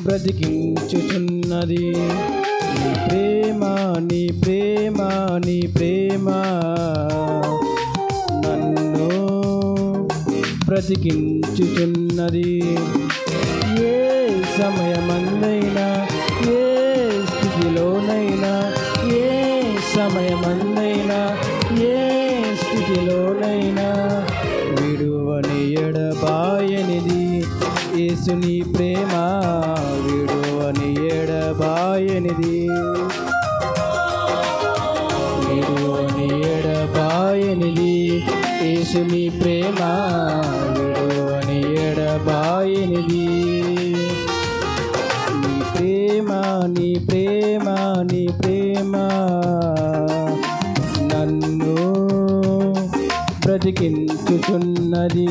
బ్రతికించుచున్నది. నీ ప్రేమ నీ ప్రేమ నీ ప్రేమ నన్ను బ్రతికించుచున్నది. ఏ సమయమందైనా ఏ స్థితిలోనైనా ఏ సమయమందైనా ఏ స్థితిలోనైనా విడువని ఎడబాయనిది యేసుని ప్రేమ. విడువని ఎడబాయనిది విడువని ఎడబాయనిది యేసుని ప్రేమ. విడువని ఎడబాయనిది నీ ప్రేమ నీ ప్రేమ నీ ప్రేమ నన్ను బ్రతికించుచున్నది.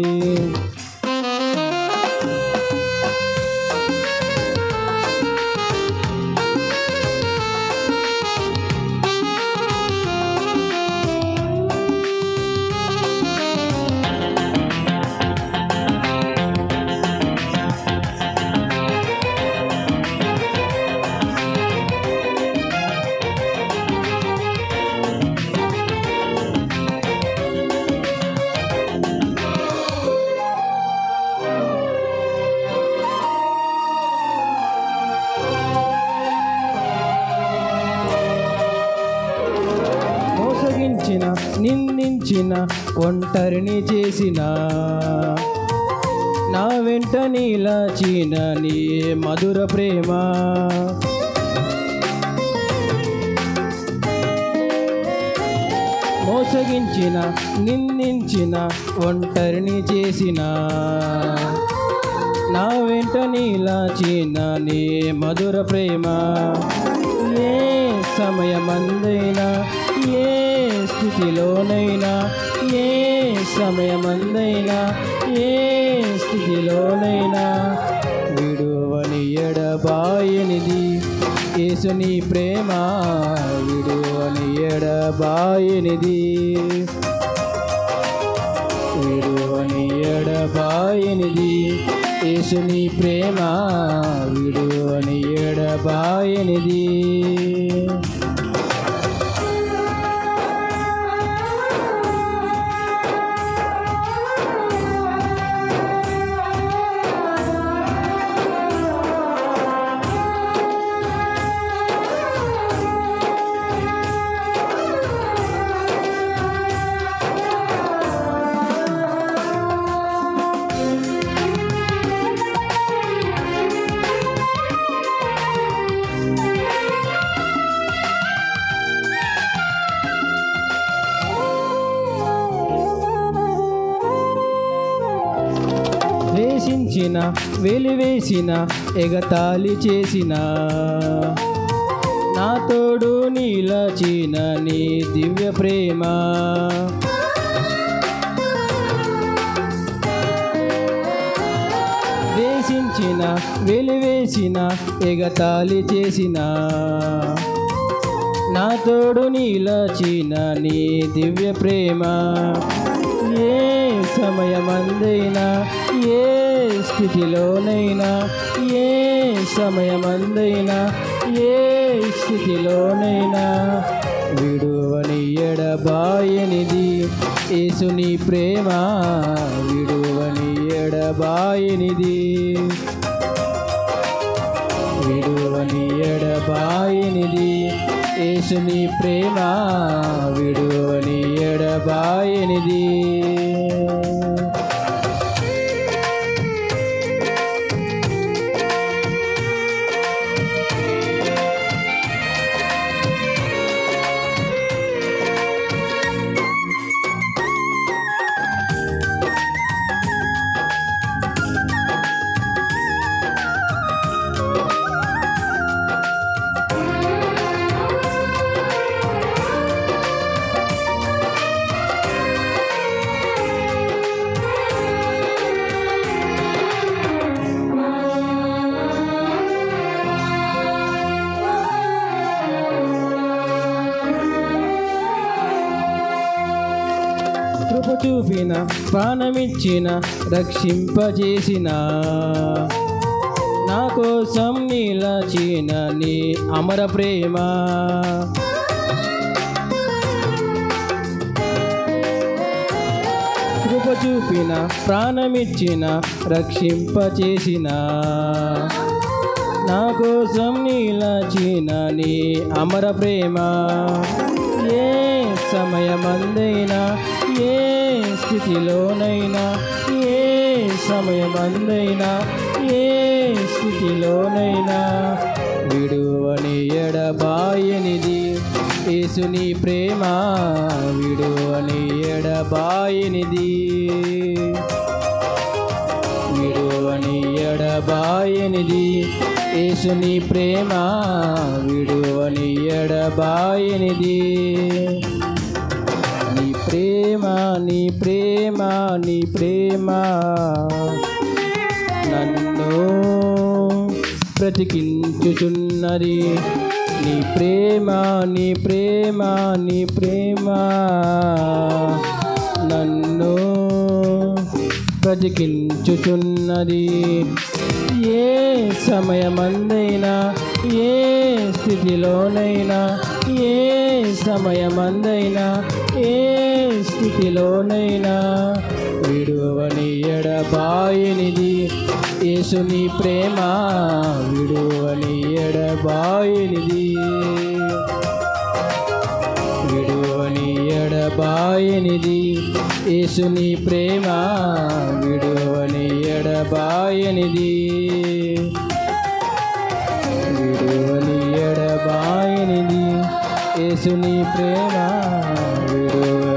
మోసగించిన నిందించిన ఒంటరిని చేసిన నా వెంట నిలచిన నీ మధుర ప్రేమ. మోసగించిన నిందించిన ఒంటరిని చేసిన నా వెంట నిలచిన నీ మధుర ప్రేమ. ఏ సమయమందైనా ఏ స్థితిలోనైనా ఏ సమయమందైనా ఏ స్థితిలోనైనా విడువని ఎడబాయనిది యేసుని ప్రేమ. విడువని ఎడబాయనిది విడువని ఎడబాయనిది యేసుని ప్రేమ. విడువని ఎడబాయనిది వేసించిన వెలివేసిన ఎగతాళి చేసిన నా తోడు నిలచిన నీ దివ్య ప్రేమ. వేసించిన వెలివేసిన ఎగతాళి చేసిన నా తోడు నిలచిన నీ దివ్య ప్రేమ. ఏ సమయమందైనా ఏ స్థితిలోనైనా ఏ సమయమందైనా ఏ స్థితిలోనైనా విడువని ఎడబాయనిది యేసుని ప్రేమ. విడువని ఎడబాయనిది విడువని ఎడబాయనిది యేసుని ప్రేమ. విడువని ఎడబాయనిది కృప చూపిన ప్రాణమిచ్చిన రక్షింపజేసిన నా కోసం నిలచిన నీ అమర ప్రేమ కృప చూపిన ప్రాణమిచ్చిన రక్షింపచేసిన నా కోసం నిలచిన నీ అమర ప్రేమ ఏ సమయమందైనా ఏ స్థితిలోనైనా ఏ సమయమందైనా ఏ స్థితిలోనైనా విడువని ఎడబాయనిది యేసుని ప్రేమ విడువని ఎడబాయనిది విడువని ఎడబాయనిది యేసుని ప్రేమ విడువని ఎడబాయనిది నీ ప్రేమ నీ ప్రేమ నీ ప్రేమ నన్ను బ్రతికించుచున్నది నీ ప్రేమ నీ ప్రేమ నీ ప్రేమ నన్ను బ్రతికించుచున్నది ఏ సమయమందైనా ఏ స్థితిలోనైనా ఏ సమయమందైనా ఏ స్థితిలోనైనా విడువని ఎడబాయనిది యేసుని ప్రేమ విడువని ఎడబాయనిది విడువని ఎడబాయనిది యేసుని ప్రేమ విడువని ఎడబాయనిది విడువని ఎడబాయనిది యేసుని ప్రేమ విడువని